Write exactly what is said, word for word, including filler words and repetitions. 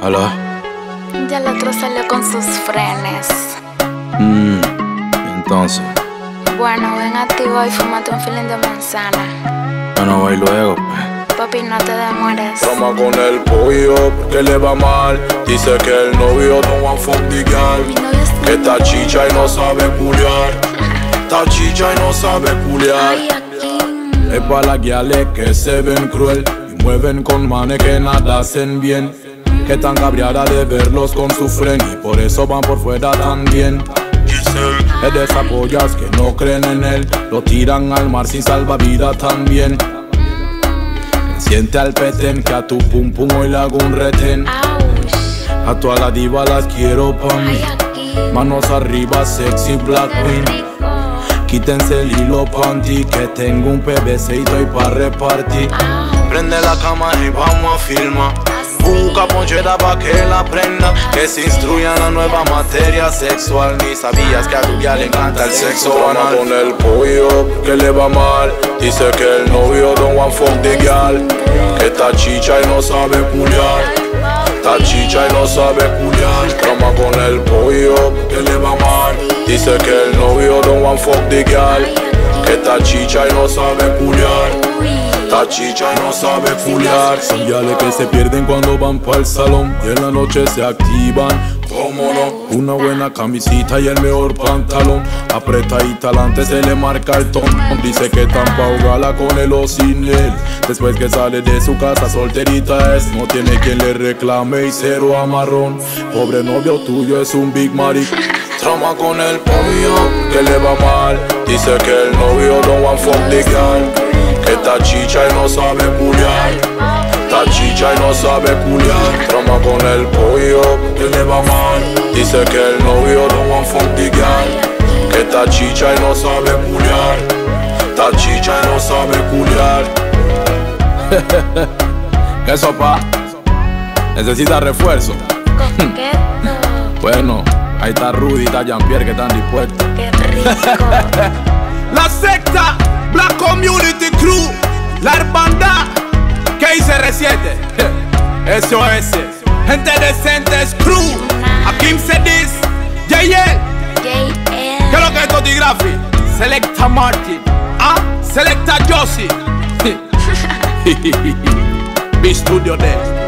Aló. Ya el otro salió con sus frenes. Mmm, entonces. Bueno, ven activo y fúmate un feeling de manzana. Bueno, voy luego, pues. Papi, no te demores. Toma con el pollo, porque le va mal. Dice que el novio no want fuck the girl. Mi novio es Que está chicha y no sabe culiar. Está chicha y no sabe culiar. Ay, aquí. Es pa' las guiales que se ven cruel y mueven con manes que nada hacen bien. Que tan cabreadas de verlos con su fren y por eso van por fuera también. Es de esas pollas que no creen en él, lo tiran al mar sin salvavidas también. Siente al petén que a tu pum pum hoy le hago un retén. Ouch. A todas las divas las quiero pa' mí. Ay, aquí. Manos arriba, sexy black Qué queen. rico. Quítense el hilo panty, que tengo un P V C y doy pa' repartir. Ouch. Prende la cámara y vamos a filmar. Busca ponchera pa' que la prenda, que se instruya en la nueva materia sexual. Ni sabías que a tu ya le encanta el sexo anal. Con el pollo, que le va mal. Dice que el novio don't want fuck the girl. Que está chicha y no sabe culiar. Está chicha y no sabe culiar. Toma con el pollo, que le va mal. Dice que el novio don't want fuck the girl. Que está chicha y no sabe culiar. Está chicha y no sabe culiar. Son yales que se pierden cuando van pa'l salón y en la noche se activan. ¿Cómo no? Una buena camisita y el mejor pantalón. Apretadita adelante se le marca el ton. Dice que tan paugala con él o sin él. Después que sale de su casa solterita es. No tiene quien le reclame y cero amarrón. Pobre novio tuyo es un big maric. Trauma con el pollo, que le va mal. Dice que el novio don't want fuck the girl. Que está chicha y no sabe culiar. Está chicha y no sabe culiar. Trauma con el pollo, que le va mal. Dice que el novio no want fuck the girl. Que está chicha y no sabe culiar. Está chicha y no sabe culiar. ¿Qué sopa? ¿Necesita refuerzo? Coqueto. Bueno, ahí está Rudy y está Jean-Pierre que están dispuestos. Qué rico. La secta, Black Community Crew, la hermandad, K C R siete, S O S, gente decente es crew, Akim Sedis, J L, ¿qué es lo que es Totigraphy? Selecta Martin, ah, Selecta Josie, B Studio Day.